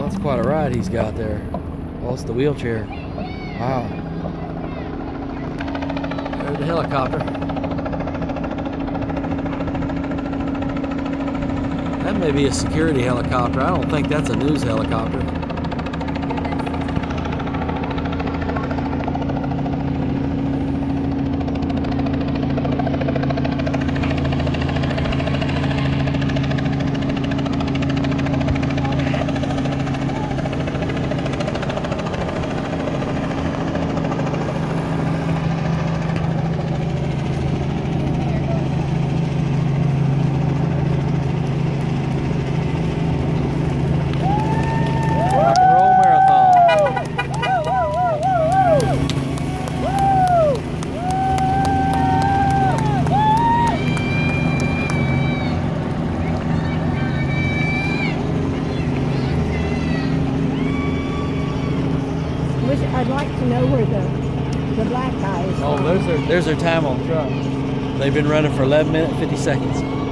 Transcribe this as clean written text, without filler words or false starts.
Well, that's quite a ride he's got there. Well, it's the wheelchair. Wow. There's the helicopter. That may be a security helicopter. I don't think that's a news helicopter. I'd like to know where the black guy is. Oh, there's their time on the truck. They've been running for 11 minutes, 50 seconds.